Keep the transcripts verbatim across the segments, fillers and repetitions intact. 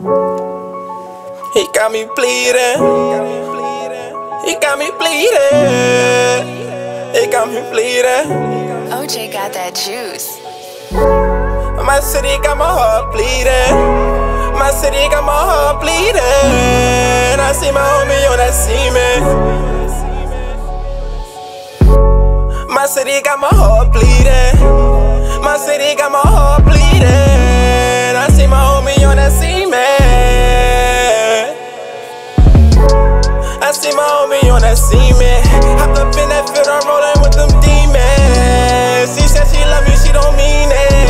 He got me bleeding. He got me bleeding. He got me bleeding. O J got that juice. My city got my heart bleeding. My city got my heart bleeding. I see my homie on that semen. My city got my heart bleeding. My city got my heart bleeding. I see my homie on that semen. I see my homie on that semen. Hopped up in that field, I'm rolling with them demons. She said she love me, she don't mean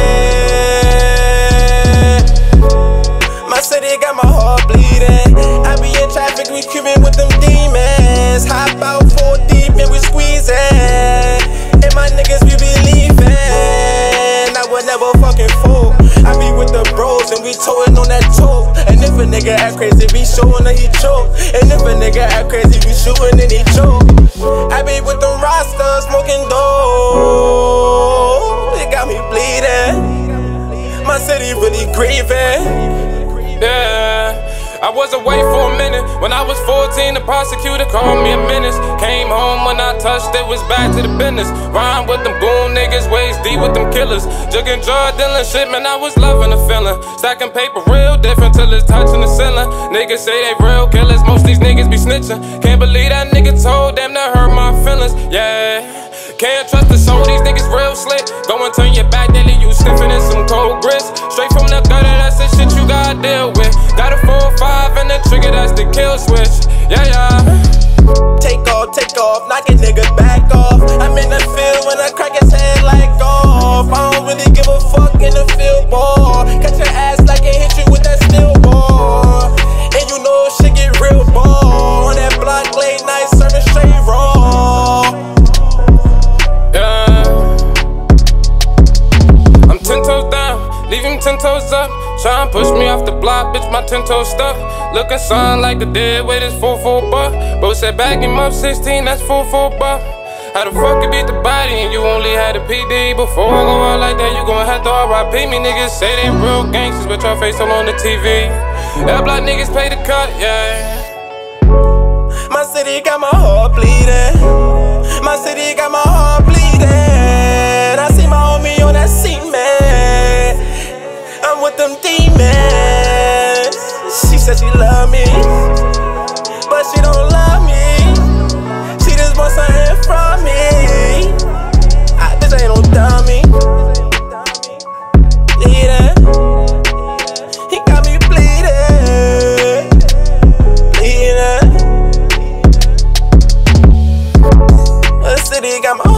it. My city got my heart bleeding. I be in traffic, we creeping with them demons. Hop out four deep and we squeezing. And my niggas, we be leaving. I would never fucking fool. I be with the bros and we towing on that choke. And if a nigga act crazy, we showing that he choke. And if a nigga act crazy, we shooting and he choke. I be with them rosters, smoking dope. It got me bleeding. My city really grieving. Yeah, I was away for a minute. When I was fourteen, the prosecutor called me a menace. Came home when I touched it, was back to the business. Rhyme with them goon niggas, waist deep with them killers. Jugging, drug dealing shit, man, I was loving the feeling. Stacking paper real different till it's touching the ceiling. Niggas say they real killers, most these niggas be snitching. Can't believe that nigga told them to hurt my feelings, yeah. Can't trust the soul, these niggas real slick. Go and turn your back, they leave you sniffing in some cold grits. Straight from the gutter, that's the shit you gotta deal with. Got a four five and the trigger, that's the kill switch. Yeah, yeah. Take off, take off, knock a nigga back off. I'm in the field when I crack his head like golf. I don't really give a fuck in the field ball. Cut your ass like it hit you with that steel ball. And you know shit get real ball. On that block late night serving straight raw. Yeah. I'm ten toes down, leave him ten toes up. Try and push me off the block, bitch, my ten toes stuck. Looking son like the dead with his four four buck. Bro said back him up sixteen, that's four four buck. How the fuck you beat the body and you only had a P D? Before I go out like that, you gon' have to R I P me. Niggas say they real gangsters, but y'all face all on the T V. That block niggas pay the cut, yeah. My city got my heart bleeding. My city got my heart bleeding. I see my homie on that semen. I'm with them demons. She said she love me, but she don't love me. She just wants something from me. I just ain't no dummy. Bleeding. He got me bleeding. Bleeding. The city got my